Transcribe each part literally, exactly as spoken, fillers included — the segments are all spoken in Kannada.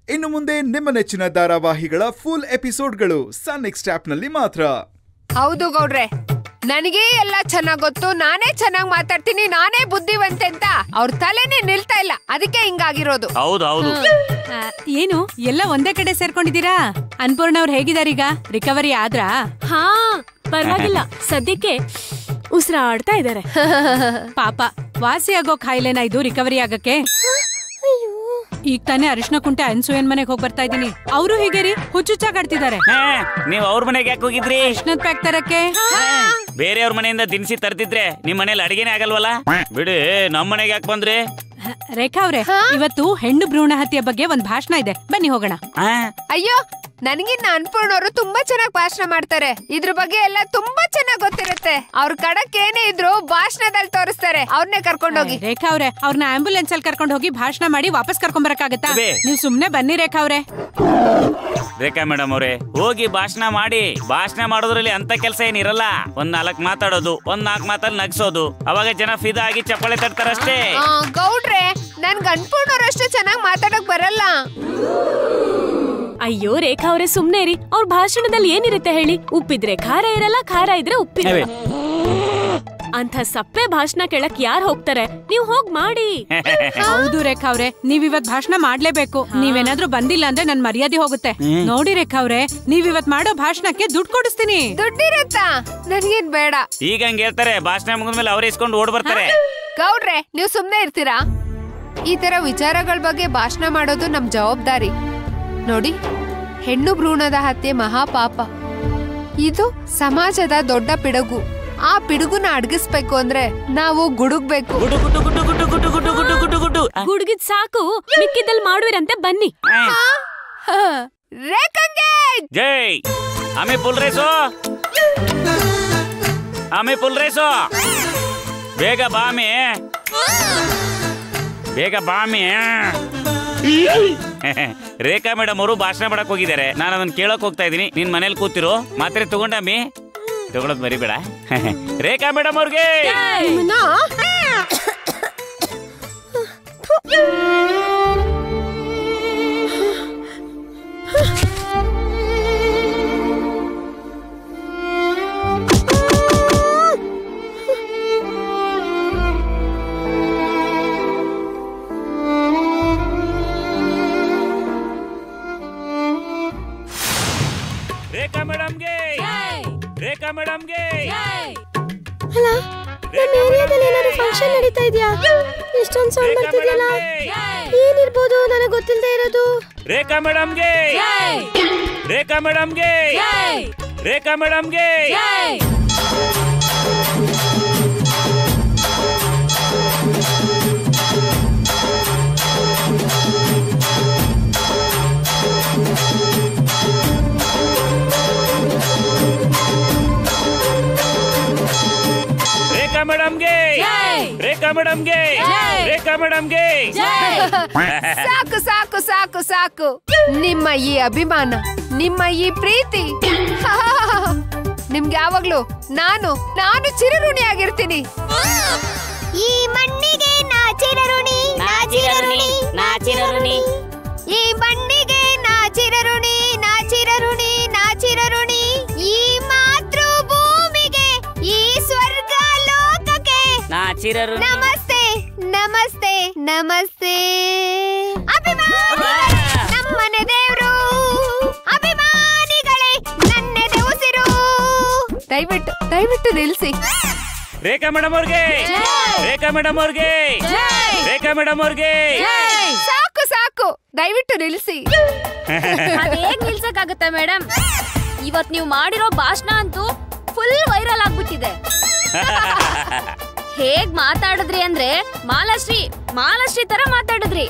ಇನ್ನು ಮುಂದೆ ನಿಮ್ಮ ನೆಚ್ಚಿನ ಧಾರಾವಾಹಿಗಳ ಫುಲ್ ಎಪಿಸೋಡ್ಗಳು ಸನ್ ನೆಕ್ಸ್ಟ್ ಆಪ್ ನಲ್ಲಿ ಮಾತ್ರ. ಹೌದು ಗೌಡ್ರೆ, ನನಗೆ ಎಲ್ಲ ಚೆನ್ನಾಗ್ ಗೊತ್ತು, ನಾನೇ ಚೆನ್ನಾಗ್ ಮಾತಾಡ್ತೀನಿ, ನಾನೇ ಬುದ್ಧಿವಂತೆ ಅಂತ ಅವ್ರ ತಲೆನೇ ನಿಲ್ತಾ ಇಲ್ಲ, ಅದಕ್ಕೆ ಹಿಂಗಾಗಿರೋದು. ಹೌದು ಹೌದು. ಏನು ಎಲ್ಲ ಒಂದೇ ಕಡೆ ಸೇರ್ಕೊಂಡಿದ್ದೀರಾ? ಅನ್ಪೂರ್ಣ ಅವ್ರು ಹೇಗಿದಾರೀಗ? ರಿಕವರಿ ಆದ್ರಾ? ಹಾ ಪರವಾಗಿಲ್ಲ, ಸದ್ಯಕ್ಕೆ ಉಸಿರಾಡ್ತಾ ಇದಾರೆ. ಪಾಪ, ವಾಸಿ ಆಗೋ ಕಾಯಿಲೆನ ಇದು ರಿಕವರಿ ಆಗಕ್ಕೆ? ಈಗ ತಾನೇ ಅರಿಶಿನ ಕುಂಟೆ ಅನ್ಸೂಯನ್ ಮನೆಗೆ ಹೋಗಿ ಬರ್ತಾ ಇದೀನಿ. ಅವರು ಹೀಗೆ ರೀ ಹುಚ್ಚುಚ್ಚಾಗಾಡ್ತಿದ್ದಾರೆ. ನೀವ್ ಅವ್ರ ಮನೆಗೆ ಯಾಕೆ ಹೋಗಿದ್ರಿ? ಅರಿಶಿನದ ಪ್ಯಾಕ್ ತರಕ್ಕೆ. ಬೇರೆಯವ್ರ ಮನೆಯಿಂದ ದಿನಸಿ ತರ್ತಿದ್ರೆ ನಿಮ್ ಮನೇಲಿ ಅಡಿಗೆನೆ ಆಗಲ್ವಲ್ಲ? ಬಿಡಿ, ನಮ್ ಮನೆಗೆ ಯಾಕೆ ಬಂದ್ರಿ? ರೇಖಾ ಅವ್ರೆ, ಇವತ್ತು ಹೆಣ್ಣು ಭ್ರೂಣ ಹತ್ಯೆ ಬಗ್ಗೆ ಒಂದ್ ಭಾಷಣ ಇದೆ, ಬನ್ನಿ ಹೋಗೋಣ. ಅಯ್ಯೋ, ನನಗಿನ್ನ ಅನ್ಪೂರ್ಣವರು ತುಂಬಾ ಚೆನ್ನಾಗಿ ಭಾಷಣ ಮಾಡ್ತಾರೆ. ಇದ್ರ ಬಗ್ಗೆ ಎಲ್ಲ ತುಂಬಾ ಚೆನ್ನಾಗಿ ಗೊತ್ತಿರುತ್ತೆ. ಅವ್ರ ಕಡಕ್ ಏನೇ ಇದ್ರು ಭಾಷಣದಲ್ಲಿ ತೋರಿಸ್ತಾರೆ. ಅವ್ರನ್ನೇ ಕರ್ಕೊಂಡೋಗಿ. ರೇಖಾ ಅವ್ರೆ, ಅವ್ರನ್ನ ಆಂಬುಲೆನ್ಸ್ ಅಲ್ಲಿ ಕರ್ಕೊಂಡು ಹೋಗಿ ಭಾಷಣ ಮಾಡಿ ವಾಪಸ್ ಕರ್ಕೊಂಡ್ ಬರಕಾಗತ್ತಾ? ನೀವ್ ಸುಮ್ನೆ ಬನ್ನಿ ರೇಖಾ ಅವ್ರೆ. ರೇಖಾ ಮೇಡಮ್ ಅವ್ರೆ, ಹೋಗಿ ಭಾಷಣ ಮಾಡಿ. ಭಾಷಣ ಮಾಡೋದ್ರಲ್ಲಿ ಅಂತ ಕೆಲಸ ಏನಿರಲ್ಲ. ಒಂದ್ ನಾಲ್ಕ್ ಮಾತಾಡೋದು, ಒಂದ್ ನಾಲ್ಕ್ ಮಾತಲ್ಲಿ ನಗ್ಸೋದು, ಅವಾಗ ಜನ ಫಿದಾ ಆಗಿ ಚಪ್ಪಾಳೆ ತಟ್ತಾರಷ್ಟೇ. ಗೌಡ್ರೆ, ನನ್ಗೆ ಅನ್ಪೂರ್ಣವ್ರಷ್ಟು ಚೆನ್ನಾಗಿ ಮಾತಾಡಕ್ ಬರಲ್ಲ. ಅಯ್ಯೋ ರೇಖಾ ಅವರೇ, ಸುಮ್ನೆ ಇರಿ. ಅವ್ರ ಭಾಷಣದಲ್ಲಿ ಏನಿರುತ್ತೆ ಹೇಳಿ? ಉಪ್ಪಿದ್ರೆ ಖಾರ ಇರಲ್ಲ, ಖಾರ ಇದ್ರೆ ಉಪ್ಪಿರಲ್ಲ. ಅಂತ ಸಪ್ಪೆ ಭಾಷಣ ಕೇಳಕ್ ಯಾರು ಹೋಗ್ತಾರೆ? ನೀವ್ ಹೋಗ್ ಮಾಡಿ. ಹೌದು ರೇಖಾ ಅವ್ರೆ, ನೀವ್ ಇವತ್ ಭಾಷಣ ಮಾಡ್ಲೇಬೇಕು. ನೀವೇನಾದ್ರೂ ಬಂದಿಲ್ಲ ಅಂದ್ರೆ ನನ್ ಮರ್ಯಾದೆ ಹೋಗುತ್ತೆ. ನೋಡಿ ರೇಖಾ ಅವ್ರೆ, ನೀವ್ ಇವತ್ ಮಾಡೋ ಭಾಷಣಕ್ಕೆ ದುಡ್ಡು ಕೊಡಿಸ್ತೀನಿ. ದುಡ್ಡಿರತ್ತಾ? ನನ್ಗೇನ್ ಬೇಡ. ಈಗ ಹಂಗ ಹೇಳ್ತಾರೆ, ಭಾಷಣ ಮುಗಿದ್ಮೇಲೆ ಅವ್ರೇ ಇಸ್ಕೊಂಡು ಓಡ್ ಬರ್ತಾರೆ. ಗೌಡ್ರೆ, ನೀವ್ ಸುಮ್ನೆ ಇರ್ತೀರಾ? ಈ ತರ ವಿಚಾರಗಳ ಬಗ್ಗೆ ಭಾಷಣ ಮಾಡೋದು ನಮ್ ಜವಾಬ್ದಾರಿ. ನೋಡಿ, ಹೆಣ್ಣು ಭ್ರೂಣದ ಹತ್ಯೆ ಮಹಾಪಾಪ. ಇದು ಸಮಾಜದ ದೊಡ್ಡ ಪಿಡುಗು. ಆ ಪಿಡುಗುನ ಅಡಗಿಸ್ಬೇಕು ಅಂದ್ರೆ ನಾವು ಗುಡುಗ್ಬೇಕು. ಗುಡುಗಿದ್ ಸಾಕು, ಮಿಕ್ಕಿದಲ್ಲಿ ಮಾಡುವಿರಂತೆ, ಬನ್ನಿ. ರೇಖಂಗೆ ಜೈ. ಆಮೆ ಫುಲ್ ರೇಸು, ಆಮೆ ಫುಲ್ ರೇಸು. ಬೇಗ ಬಾಮಿ, ಬೇಗ ಬಾಮಿ. ರೇಖಾ ಮೇಡಮ್ ಅವರು ಭಾಷಣ ಮಾಡಕ್ ಹೋಗಿದ್ದಾರೆ. ನಾನು ಅದನ್ನ ಕೇಳಕ್ ಹೋಗ್ತಾ ಇದೀನಿ. ನಿನ್ ಮನೇಲಿ ಕೂತಿರು, ಮಾತ್ರೆ ತಗೊಂಡಮ್ಮಿ, ತಗೊಳದ್ ಮರಿಬೇಡ. ರೇಖಾ ಮೇಡಮ್ ಅವ್ರಿಗೆ ರೇಖಾ ಮೇಡಮ್ಗೆ ರೇಖಾ ಮೇಡಮ್ಗೆ ಅಲ್ಲ, ನಮ್ಮ ಏರಿಯಾದಲ್ಲಿ ಏನಾದ್ರು ಫಂಕ್ಷನ್ ನಡೀತಾ ಇದೆಯಾ? ಎಷ್ಟೊಂದು ಸೌಂಡ್ ಬರ್ತಿದೆಯಲ್ಲ, ಏನಿರ್ಬೋದು ನನಗೆ ಗೊತ್ತಿಲ್ಲದೆ ಇರೋದು. ರೇಖಾ ಮೇಡಮ್ಗೆ ರೇಖಾ ಮೇಡಮ್ಗೆ ರೇಖಾ ಮೇಡಮ್ಗೆ ರೇಖಾ ಮೇಡಮ್ಗೆ ರೇಖಾ ಮೇಡಮ್ಗೆ ರೇಖಾ ಮೇಡಮ್ಗೆ. ಸಾಕು ಸಾಕು ಸಾಕು ಸಾಕು. ನಿಮ್ಮ ಈ ಅಭಿಮಾನ, ನಿಮ್ಮ ಈ ಪ್ರೀತಿ, ನಿಮ್ಗೆ ಯಾವಾಗ್ಲೂ ನಾನು ನಾನು ಚಿರಋಣಿ ಆಗಿರ್ತೀನಿ. ಈ ಮಣ್ಣಿಗೆ ನಾ ಚಿರಋಣಿ, ನಾ ಚಿರಋಣಿ, ನಾ ಚಿರಋಣಿ. ಈ ಮಣ್ಣಿಗೆ ನಾ ಚಿರಋಣಿ, ನಾ ಚಿರಋಣಿ, ನಾ ಚಿರಋಣಿ. ಈ ಮಾತೃ ಭೂಮಿಗೆ, ಈ ಸ್ವರ್ಗ ಲೋಕಕ್ಕೆ ನಾ ಚಿರಋಣಿ. ನಮಸ್ತೆ ನಮಸ್ತೆ ನಮಸ್ತೆ. ನಮ್ಮನೆ ದೇವ್ರು, ಅಭಿಮಾನಿಗಳೇ, ನನ್ನೆದೆ ಉಸಿರು. ದಯವಿಟ್ಟು ದಯವಿಟ್ಟು ನಿಲ್ಸಿ. ರೇಖಾ ಮೇಡಮ್ ಅವ್ರಿಗೆ ರೇಖಾ ಮೇಡಮ್ ಅವ್ರಿಗೆ ರೇಖಾ ಮೇಡಮ್ ಅವ್ರಿಗೆ ಸಾಕು ಸಾಕು, ದಯವಿಟ್ಟು ನಿಲ್ಸಿ. ಹೇಗ್ ನಿಲ್ಸಕ್ಕಾಗತ್ತೆ ಮೇಡಮ್? ಇವತ್ ನೀವು ಮಾಡಿರೋ ಭಾಷಣ ಅಂತೂ ಫುಲ್ ವೈರಲ್ ಆಗ್ಬಿಟ್ಟಿದೆ. ಹೇಗ್ ಮಾತಾಡಿದ್ರಿ ಅಂದ್ರೆ ಮಾಲಾಶ್ರೀ ಮಾಲಾಶ್ರೀ ತರ ಮಾತಾಡಿದ್ರಿ.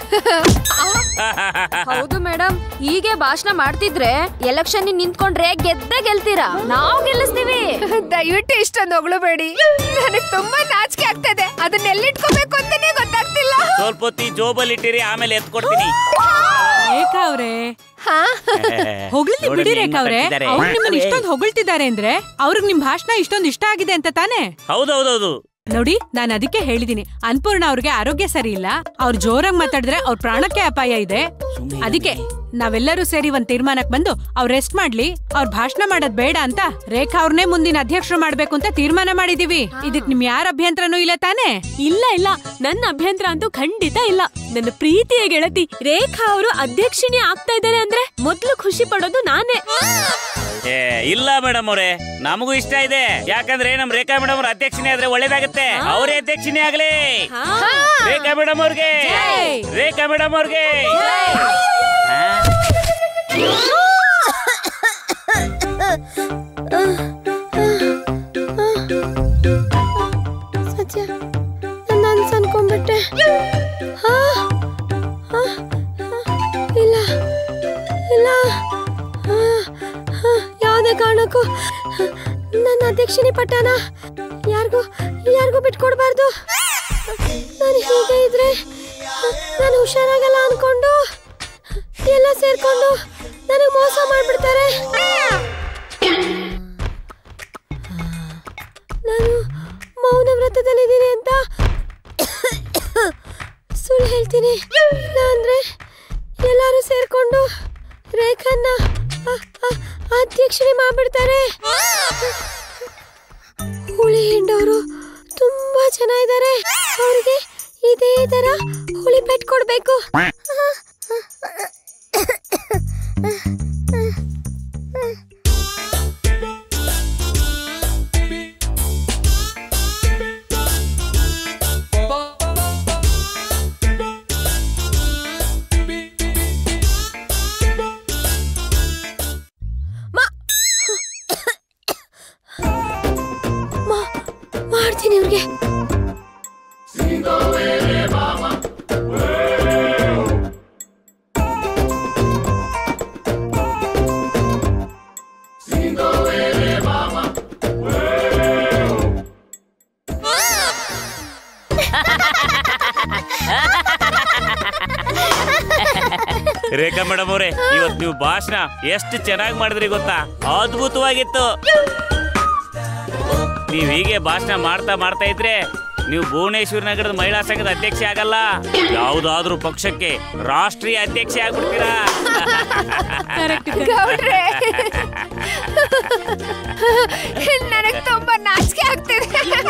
ಹೌದು ಮೇಡಮ್, ಹೀಗೆ ಭಾಷಣ ಮಾಡ್ತಿದ್ರೆ ಎಲೆಕ್ಷನ್ ನಿಂತ್ಕೊಂಡ್ರೆ ಗೆದ್ದೆ ಗೆಲ್ತೀರಾ, ನಾವು ಗೆಲ್ಲಿಸ್ತೀವಿ. ದಯವಿಟ್ಟು ಇಷ್ಟೊಂದು ಹೊಗಳಬೇಡಿ, ನನಗೆ ತುಂಬಾ ನಾಚಿಕೆ ಆಗ್ತದೆ. ಅದನ್ನ ಎಲ್ಲಿಟ್ಕೋಬೇಕು ಅಂತಾನೆ ಗೊತ್ತಾಗ್ತಿಲ್ಲ. ಸ್ವಲ್ಪ ಹೊತ್ತಿ ಜೋಬಲ್ಲಿ ಇಟ್ಟಿರಿ, ಆಮೇಲೆ ಎತ್ಕೊಡ್ತೀನಿ. ರೇಖಾ ಅವ್ರೆ, ಹೊಗಳ್ಲಿ ಬಿಡಿ ರೇಖಾ ಅವ್ರೆ. ಅವ್ರು ನಿಮ್ಮನ್ನ ಇಷ್ಟೊಂದು ಹೊಗಳ್ತಿದ್ದಾರೆ ಅಂದ್ರೆ ಅವ್ರಿಗೆ ನಿಮ್ ಭಾಷಣ ಇಷ್ಟೊಂದು ಇಷ್ಟ ಆಗಿದೆ ಅಂತ ತಾನೇ? ಹೌದೌದೌದು, ನೋಡಿ ನಾನ್ ಅದಕ್ಕೆ ಹೇಳಿದೀನಿ, ಅನ್ಪೂರ್ಣ ಅವ್ರಿಗೆ ಆರೋಗ್ಯ ಸರಿ ಇಲ್ಲ, ಅವ್ರು ಜೋರಾಗಿ ಮಾತಾಡಿದ್ರೆ ಅವ್ರ ಪ್ರಾಣಕ್ಕೆ ಅಪಾಯ ಇದೆ. ಅದಕ್ಕೆ ನಾವೆಲ್ಲರೂ ಸೇರಿ ಒಂದ್ ತೀರ್ಮಾನಕ್ ಬಂದು ಅವ್ರ ರೆಸ್ಟ್ ಮಾಡ್ಲಿ, ಅವ್ರ ಭಾಷಣ ಮಾಡೋದ್ ಬೇಡ ಅಂತ ರೇಖಾ ಅವ್ರನ್ನೇ ಮುಂದಿನ ಅಧ್ಯಕ್ಷರು ಮಾಡ್ಬೇಕು ಅಂತ ತೀರ್ಮಾನ ಮಾಡಿದೀವಿ. ಇದಕ್ ನಿಮ್ ಯಾರ ಅಭ್ಯಂತರನೂ ಇಲ್ಲ ತಾನೇ? ಇಲ್ಲ ಇಲ್ಲ, ನನ್ನ ಅಭ್ಯಂತರ ಅಂತೂ ಖಂಡಿತ ಇಲ್ಲ. ನನ್ನ ಪ್ರೀತಿಯ ಗೆಳತಿ ರೇಖಾ ಅವರು ಅಧ್ಯಕ್ಷಿಣಿ ಆಗ್ತಾ ಇದ್ದಾರೆ ಅಂದ್ರೆ ಮೊದ್ಲು ಖುಷಿ ಪಡೋದು ನಾನೇ. ಏ ಇಲ್ಲ ಮೇಡಮ್ ಅವ್ರೆ, ನಮಗೂ ಇಷ್ಟ ಇದೆ. ಯಾಕಂದ್ರೆ ನಮ್ ರೇಖಾ ಮೇಡಮ್ ಅವ್ರ ಅಧ್ಯಕ್ಷಿಣಿ ಆದ್ರೆ ಒಳ್ಳೇದಾಗುತ್ತೆ. ಅವರೇ ಅಧ್ಯಕ್ಷಿಣಿ ಆಗ್ಲಿ. ರೇಖಾ ಮೇಡಮ್ ಅವ್ರಿಗೆ, ರೇಖಾ ಮೇಡಮ್ ಅವ್ರಿಗೆ. ಸತ್ಯ, ನನ್ನ ಅನ್ಸ್ ಅನ್ಕೊಂಡ್ಬಿಟ್ಟೆ. ಇಲ್ಲ ಇಲ್ಲ, ಯಾವುದೇ ಕಾರಣಕ್ಕೂ ನನ್ನ ಅಧ್ಯಕ್ಷಿಣಿ ಪಟ್ಟನ ಯಾರಿಗೂ ಯಾರಿಗೂ ಬಿಟ್ಕೊಡ್ಬಾರ್ದು. ನಾನು ಹೀಗೆ ಇದ್ರೆ ನಾನು ಹುಷಾರಾಗಲ್ಲ ಅನ್ಕೊಂಡು ಎಲ್ಲ ಸೇರ್ಕೊಂಡು ನನಗೆ ಮೋಸ ಮಾಡ್ಬಿಡ್ತಾರೆ. ನಾನು ಮೌನ ವ್ರತದಲ್ಲಿದ್ದೀನಿ ಅಂತ ಸುಳ್ಳು ಹೇಳ್ತೀನಿ. ಇಲ್ಲ ಅಂದ್ರೆ ಎಲ್ಲರೂ ಸೇರ್ಕೊಂಡು ರೇಖನ್ನ ಅಧ್ಯಕ್ಷಿಣಿ ಮಾಡ್ಬಿಡ್ತಾರೆ. ಹುಳಿ ಹಿಂಡೋರು ತುಂಬಾ ಜನ ಇದ್ದಾರೆ, ಅವ್ರಿಗೆ ಇದೇ ತರ ಹುಳಿ ಪೆಟ್ ಕೊಡ್ಬೇಕು. ಮಾಡ್ತೀನಿ ಅವ್ರಿಗೆ. ರೇಖಾ ಮೇಡಮ್ ಅವರೇ, ಇವತ್ತು ನೀವು ಭಾಷಣ ಎಷ್ಟು ಚೆನ್ನಾಗಿ ಮಾಡಿದ್ರಿ ಗೊತ್ತಾ? ಅದ್ಭುತವಾಗಿತ್ತು. ನೀವ್ ಹೀಗೆ ಭಾಷಣ ಮಾಡ್ತಾ ಮಾಡ್ತಾ ಇದ್ರೆ ನೀವು ಭುವನೇಶ್ವರ ನಗರದ ಮಹಿಳಾ ಸಂಘದ ಅಧ್ಯಕ್ಷ ಆಗಲ್ಲ, ಯಾವ್ದಾದ್ರು ಪಕ್ಷಕ್ಕೆ ರಾಷ್ಟ್ರೀಯ ಅಧ್ಯಕ್ಷ ಆಗ್ಬಿಡ್ತೀರಾ. ನನಗೆ ತುಂಬಾ ನಾಚಿಕೆ ಆಗ್ತಿದೆ.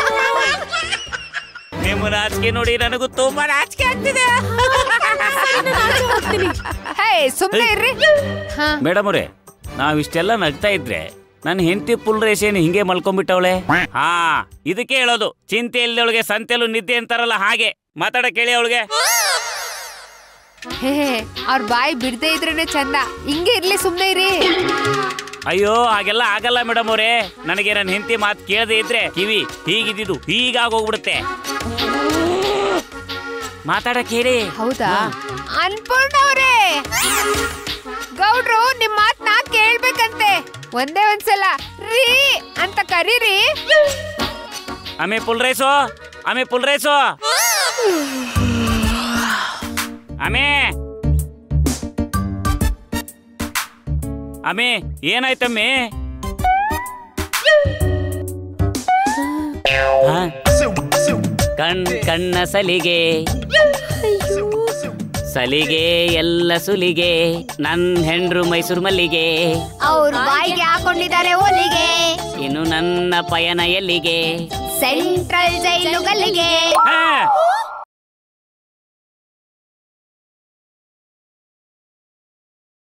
ನಿಮ್ಮ ನಾಚಿಕೆ ನೋಡಿ ನನಗೂ ತುಂಬಾ ನಾಚಿಕೆ ಆಗ್ತಿದೆ. ಸುಮ್ಮನೆ ಇರ್ರಿ ಮೇಡಮ್ ಅವರೇ, ನಾವ್ ಇಷ್ಟೆಲ್ಲ ನಗ್ತಾ ಇದ್ರೆ ನನ್ನ ಹೆಂಡತಿ ಪುಲ್ ರೇಷೇನು ಹಿಂಗೆ ಮಲ್ಕೊಂಡ್ಬಿಟ್ಟವಳೆ. ಹಾ, ಇದಕ್ಕೆ ಹೇಳೋದು ಚಿಂತೆ ಇಲ್ದವಳಿಗೆ ಸಂತೆಲು ನಿದ್ದೆ ಅಂತಾರಲ್ಲ, ಹಾಗೆ ಮಾತಾಡಕ್ ಹೇಳಿ ಅವಳಿಗೆ. ಹೇ, ಅವ್ರ ಬಾಯಿ ಬಿಡದೆ ಇದ್ರೇನೆ ಚಂದ. ಹಿಂಗೆ ಇರ್ಲಿ, ಸುಮ್ನೆ ಇರಿ. ಅಯ್ಯೋ, ಹಾಗೆಲ್ಲ ಆಗಲ್ಲ ಮೇಡಮ್ ಅವರೇ. ನನಗೆ ನನ್ನ ಹೆಂಡತಿ ಮಾತು ಕೇಳದೆ ಇದ್ರೆ ಕಿವಿ ಹೀಗಿದ್ದು ಹೀಗಾಗೋಗ್ಬಿಡುತ್ತೆ. ಮಾತಾಡಕ್ ಹೇಳಿ. ಹೌದಾ? ಅನ್ಪೂರ್ಣ ಅವರೇ, ಗೌಡ್ರು ನಿಮ್ ಮಾತ್ ನಾ ಕೇಳ್ಬೇಕಂತೆ. ಒಂದೇ ಒಂದ್ಸಲ ರೀ ಅಂತ ಕರೀರಿ. ಆಮೆ ಪುಲ್ ರೈಸು, ಆಮೆ ಪುಲ್ ರೈಸು, ಆಮೆ ಆಮೆ ಏನಾಯ್ತಮ್ಮೆ? ಕಣ್ ಕಣ್ಣ ಸಲಿಗೆ ಸಲಿಗೆ ಎಲ್ಲ ಸುಲಿಗೆ, ನನ್ ಹೆಂಡ್ರು ಮೈಸೂರು ಮಲ್ಲಿಗೆ, ಅವ್ರ ಬಾಯಿಗೆ ಹಾಕೊಂಡಿದ್ದಾರೆ ಒಲಿಗೆ, ಇನ್ನು ನನ್ನ ಪಯಣ ಎಲ್ಲಿಗೆ? Central jail ಗಲ್ಲಿಗೆ.